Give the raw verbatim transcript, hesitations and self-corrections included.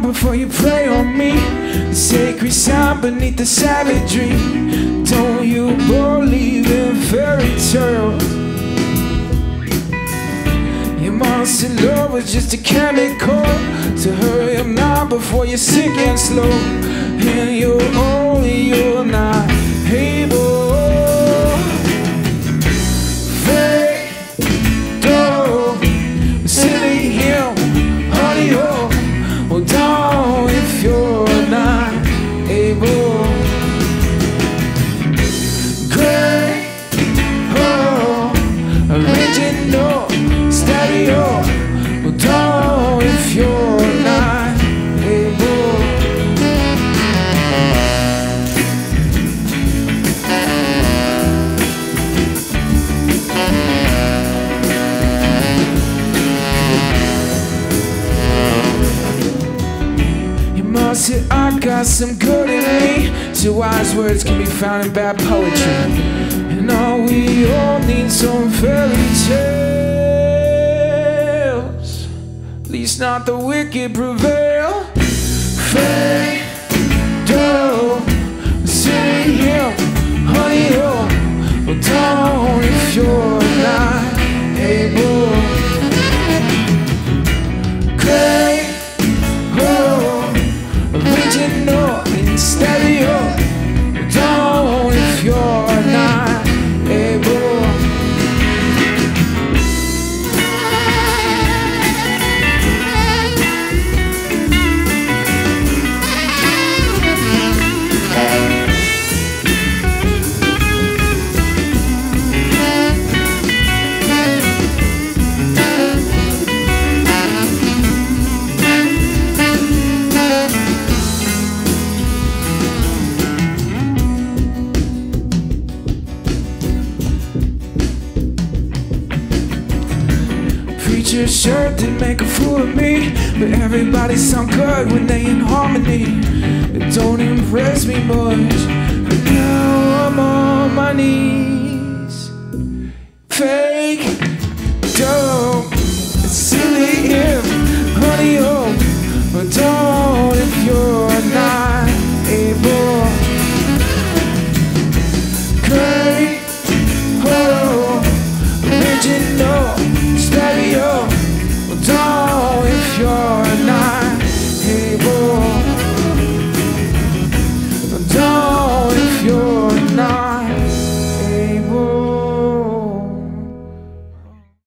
before you prey on me. The sacred sound beneath the savagery. Don't you believe in fairy tales? Your monster love was just a chemical. So hurry up now before you're sick and slow. And you're only, you're not able. Fake, dough, silly him, honey ho. Well, don't if you're not able. Great, oh, original, stereo. Well, don't if you're not able. You must say I got some good in me. So wise words can be found in bad poetry. And all we all need some fairy tales. At least not the wicked prevail. Fake, dough, sitting here, honey ho. Well, don't if you're not able. Great, oh, original in stereo. Well, don't if you're not able. Preacher's shirt didn't make a fool of me, but everybody sound good when they in harmony. It don't impress me much, but now I'm on my knees. Fake,